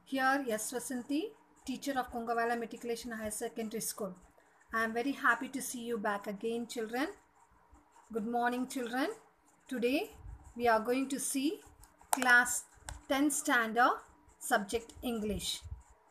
Here, yes, Vasanti, teacher of Kongavala Matriculation Higher Secondary School. I am very happy to see you back again, children. Good morning, children. Today, we are going to see class 10 standard subject English.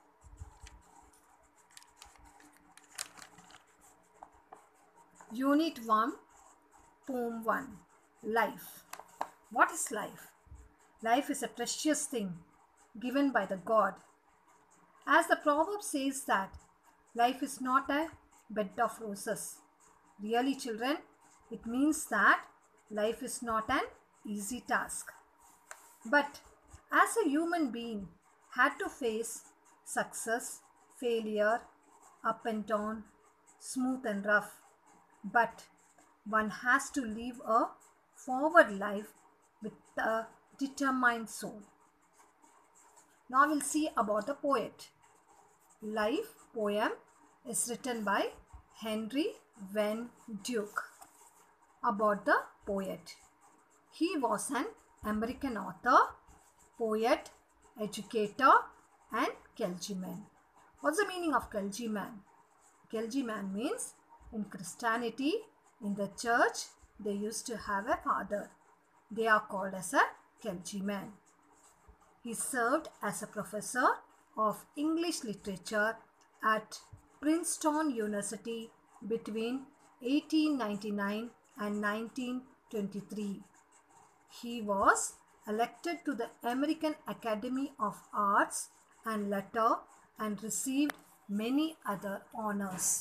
Unit 1, Poem 1, Life. What is life? Life is a precious thing given by the God. As the proverb says that life is not a bed of roses. Really, children, it means that life is not an easy task. But as a human being had to face success, failure, up and down, smooth and rough. But one has to live a forward life with a determined soul. Now we'll see about the poet. Life poem is written by Henry Van Dyke. About the poet. He was an American author, poet, educator and clergyman. What's the meaning of clergyman? Clergyman means in Christianity, in the church, they used to have a father. They are called as a clergyman. He served as a professor of English literature at Princeton University between 1899 and 1923. He was elected to the American Academy of Arts and Letters and received many other honors.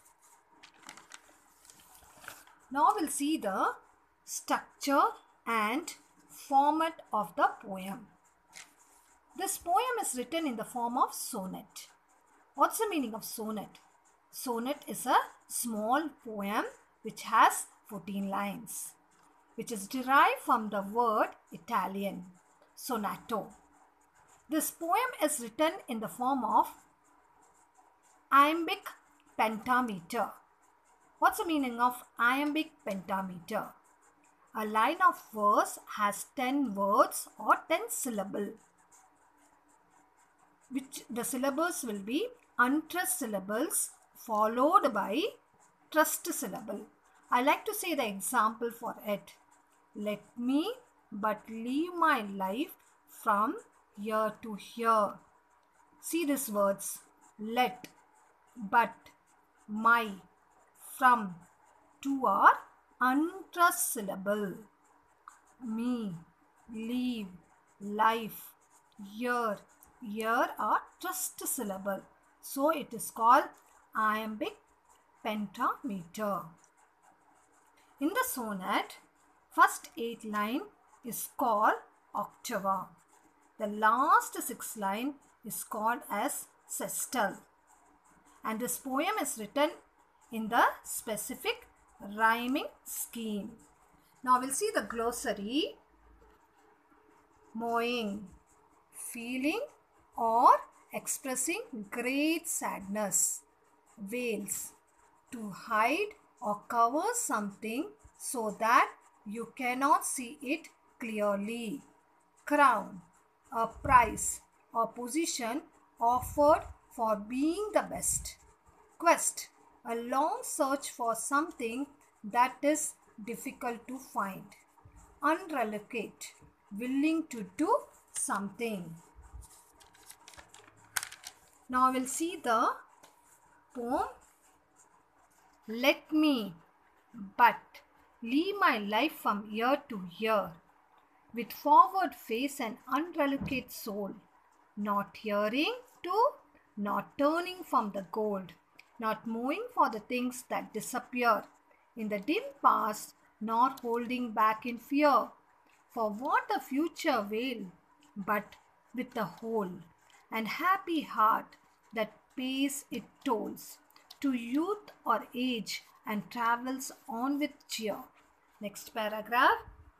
Now we'll see the structure and format of the poem. This poem is written in the form of sonnet. What's the meaning of sonnet? Sonnet is a small poem which has 14 lines, which is derived from the word Italian, sonato. This poem is written in the form of iambic pentameter. What's the meaning of iambic pentameter? A line of verse has 10 words or 10 syllables, which the syllables will be unstressed syllables followed by stressed syllable. I like to say the example for it. Let me but live my life from here to here. See these words. Let, but, my, from. Two are unstressed syllable. Me, leave, life, year. Here are stressed syllable. So it is called iambic pentameter. In the sonnet, first 8 line is called octava. The last 6 line is called as sestal. And this poem is written in the specific rhyming scheme. Now we'll see the glossary. Mowing, feeling or expressing great sadness. Veils, to hide or cover something so that you cannot see it clearly. Crown, a prize or position offered for being the best. Quest, a long search for something that is difficult to find. Unrelocate, willing to do something. Now we'll see the poem. Let me but live my life from year to year, with forward face and unrelocate soul, not hearing to, not turning from the gold, not moving for the things that disappear in the dim past, nor holding back in fear for what the future will, but with a whole and happy heart that pays its tolls to youth or age and travels on with cheer. Next paragraph.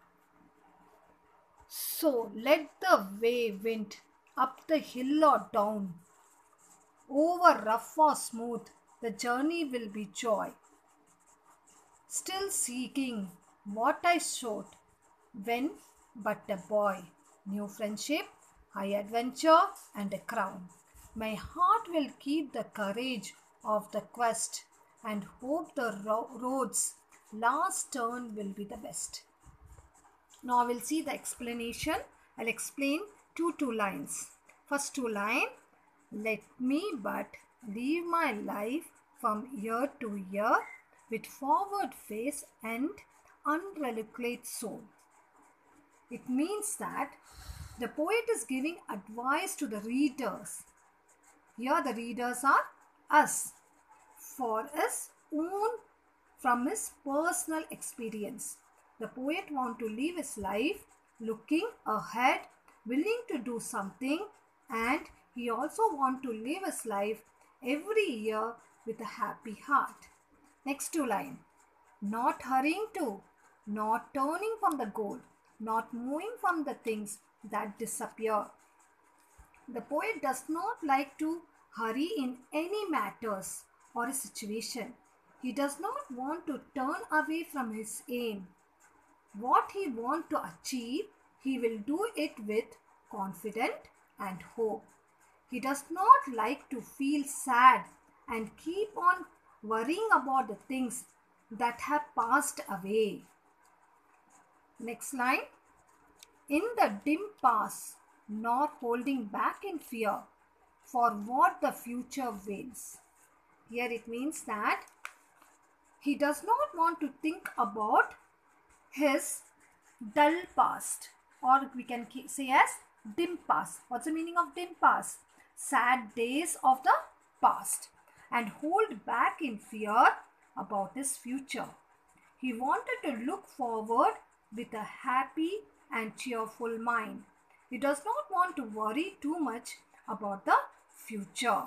So let the way wind up the hill or down, over rough or smooth, the journey will be joy. Still seeking what I sought when but a boy, new friendship, high adventure, and a crown. My heart will keep the courage of the quest and hope the road's last turn will be the best. Now we'll see the explanation. I'll explain two lines. First two line, let me but live my life from year to year with forward face and unreluctant soul. It means that the poet is giving advice to the readers. Here the readers are us, for his own, from his personal experience. The poet wants to live his life looking ahead, willing to do something, and he also wants to live his life every year with a happy heart. Next two line, not hurrying to, not turning from the goal, not moving from the things that disappear. The poet does not like to hurry in any matters or a situation. He does not want to turn away from his aim. What he wants to achieve, he will do it with confidence and hope. He does not like to feel sad and keep on worrying about the things that have passed away. Next line, in the dim past, not holding back in fear for what the future waits. Here it means that he does not want to think about his dull past, or we can say as dim past. What's the meaning of dim past? Sad days of the past, and hold back in fear about his future. He wanted to look forward with a happy and cheerful mind. He does not want to worry too much about the future,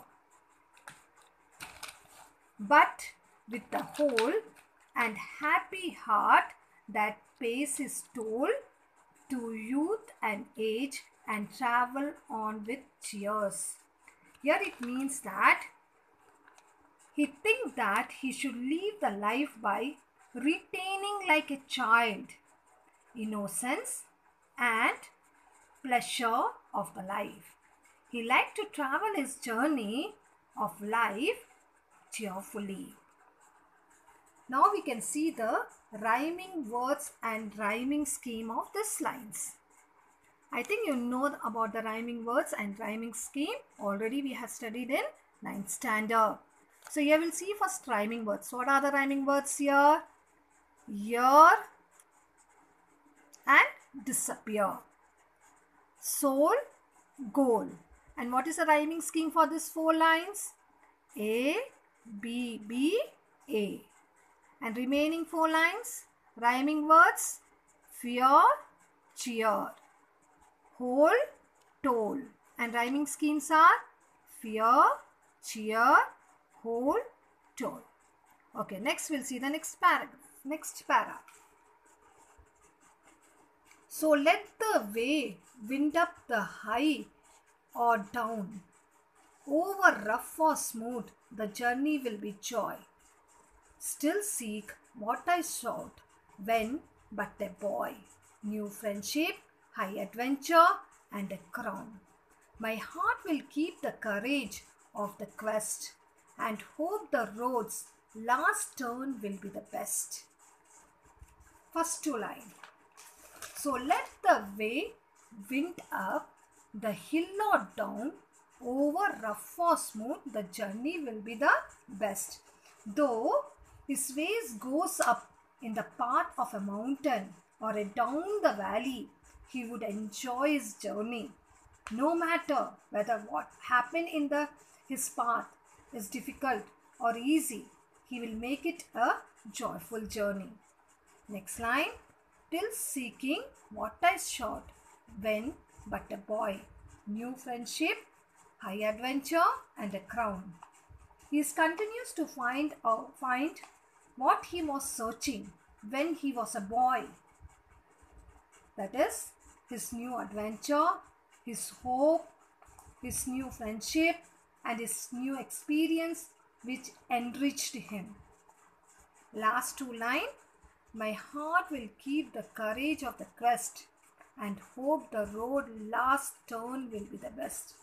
but with the whole and happy heart that pays his toll to youth and age and travel on with cheers. Here it means that he thinks that he should live the life by retaining like a child innocence and pleasure of the life. He liked to travel his journey of life cheerfully. Now we can see the rhyming words and rhyming scheme of these lines. I think you know about the rhyming words and rhyming scheme. Already we have studied in 9th standard. So here we'll see first rhyming words. What are the rhyming words here? Year and disappear. Soul, goal. And what is the rhyming scheme for these 4 lines? A, B, B, A. And remaining 4 lines, rhyming words, fear, cheer, whole, toll. And rhyming schemes are fear, cheer, whole, toll. Okay, next we'll see the next paragraph. Next para. So let the way wind up the high or down. Over rough or smooth, the journey will be joy. Still seek what I sought when but a boy. New friendship, high adventure, and a crown. My heart will keep the courage of the quest and hope the road's last turn will be the best. First 2 lines. So let the way wind up the hill or down, over rough or smooth, the journey will be the best. Though his ways goes up in the path of a mountain or down the valley, he would enjoy his journey. No matter whether what happened in his path is difficult or easy, he will make it a joyful journey. Next line. Till seeking what I sought when but a boy. New friendship, high adventure, and a crown. He continues to find what he was searching when he was a boy. That is his new adventure, his hope, his new friendship, and his new experience which enriched him. Last 2 lines. My heart will keep the courage of the quest and hope the road last turn will be the best.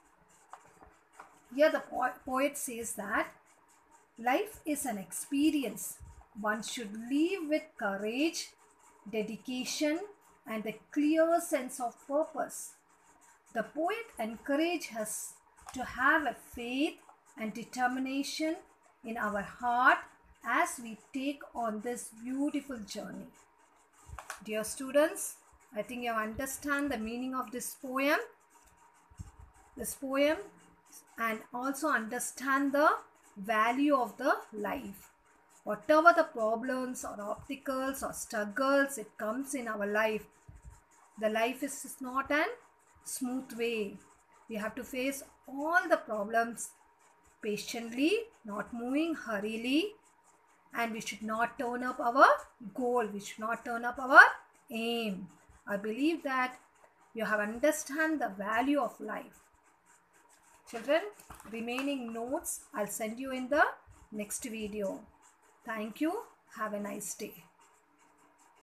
Here the poet says that life is an experience. One should live with courage, dedication, and a clear sense of purpose. The poet encourages us to have a faith and determination in our heart as we take on this beautiful journey. Dear students, I think you understand the meaning of this poem. And also understand the value of the life. Whatever the problems or obstacles or struggles it comes in our life, the life is not an smooth way. We have to face all the problems patiently, not moving hurriedly, and we should not turn up our goal. We should not turn up our aim. I believe that you have understand the value of life. Children, remaining notes I'll send you in the next video. Thank you. Have a nice day.